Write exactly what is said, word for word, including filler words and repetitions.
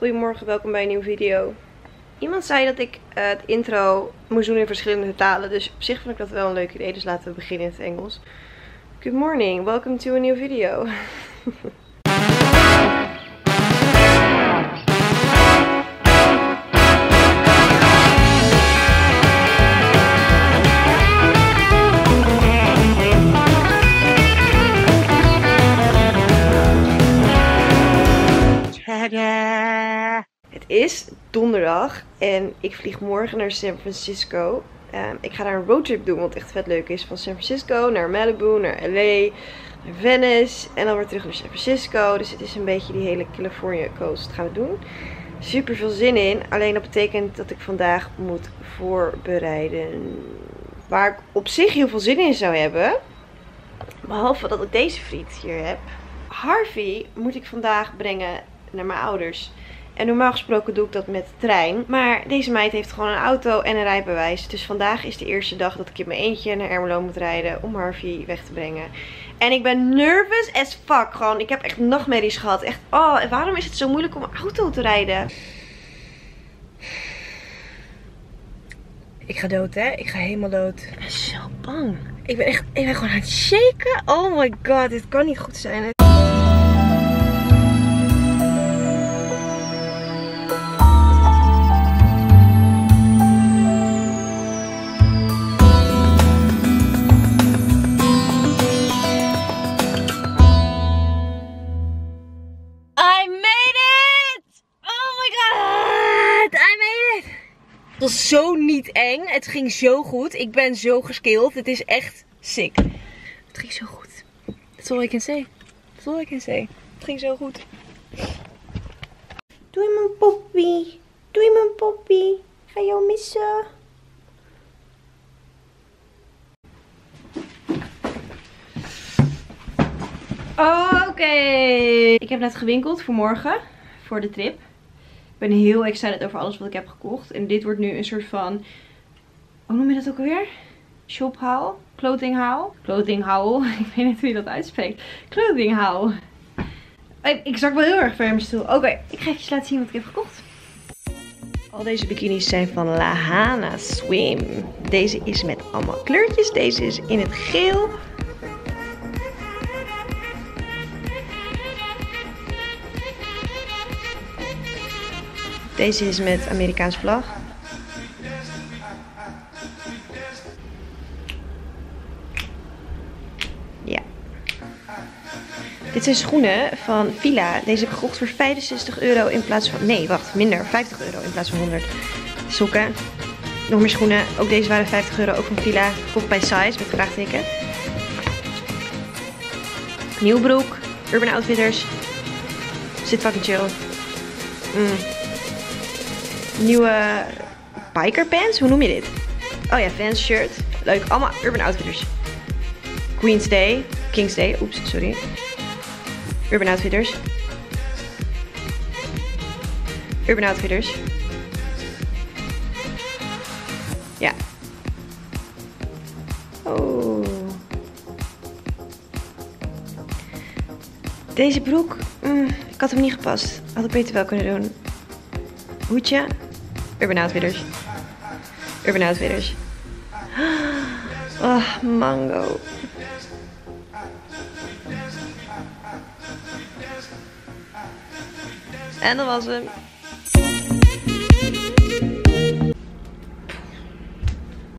Goedemorgen, welkom bij een nieuwe video. Iemand zei dat ik uh, het intro moest doen in verschillende talen. Dus op zich vond ik dat wel een leuk idee. Dus laten we beginnen in het Engels. Good morning, welcome to a new video. Het is donderdag en ik vlieg morgen naar San Francisco. Um, ik ga daar een roadtrip doen, wat echt vet leuk is. Van San Francisco naar Malibu, naar L A, naar Venice en dan weer terug naar San Francisco. Dus het is een beetje die hele California coast gaan we doen. Super veel zin in, alleen dat betekent dat ik vandaag moet voorbereiden. Waar ik op zich heel veel zin in zou hebben. Behalve dat ik deze friet hier heb. Harvey moet ik vandaag brengen naar mijn ouders. En normaal gesproken doe ik dat met de trein. Maar deze meid heeft gewoon een auto en een rijbewijs. Dus vandaag is de eerste dag dat ik in mijn eentje naar Ermelo moet rijden om Harvey weg te brengen. En ik ben nervous as fuck. Gewoon, ik heb echt nachtmerries gehad. Echt, oh, en waarom is het zo moeilijk om een auto te rijden? Ik ga dood, hè? Ik ga helemaal dood. Ik ben zo bang. Ik ben echt, ik ben gewoon aan het shaken. Oh my god, dit kan niet goed zijn. Het was zo niet eng. Het ging zo goed. Ik ben zo geskilled. Het is echt sick. Het ging zo goed. That's all I can say. That's all I can say. Het ging zo goed. Doei mijn poppie. Doei mijn poppie. Ik ga jou missen. Oké. Okay. Ik heb net gewinkeld voor morgen. Voor de trip. Ik ben heel excited over alles wat ik heb gekocht. En dit wordt nu een soort van... Hoe noem je dat ook alweer? Shop haul? Clothing haul? Clothing haul. Ik weet niet hoe je dat uitspreekt. Clothing haul. Ik zak wel heel erg ver in mijn stoel. Oké, okay, ik ga even laten zien wat ik heb gekocht. Al deze bikinis zijn van Lahana Swim. Deze is met allemaal kleurtjes. Deze is in het geel. Deze is met Amerikaanse vlag. Ja. Dit zijn schoenen van Fila. Deze heb ik gekocht voor vijfenzestig euro in plaats van... Nee, wacht, minder. vijftig euro in plaats van honderd. Sokken. Nog meer schoenen. Ook deze waren vijftig euro. Ook van Fila. Gekocht bij Size met vraagteken. Nieuw broek. Urban Outfitters. Zit fucking chill. Mm. Nieuwe biker pants, hoe noem je dit? Oh ja, Vans shirt. Leuk, allemaal Urban Outfitters. Queen's Day, King's Day, oeps, sorry. Urban Outfitters. Urban Outfitters. Ja. Oh. Deze broek, mm, ik had hem niet gepast. Had ik beter wel kunnen doen. Hoedje. Urban Outfitters. Urban Outfitters. Oh, mango. En dat was hem.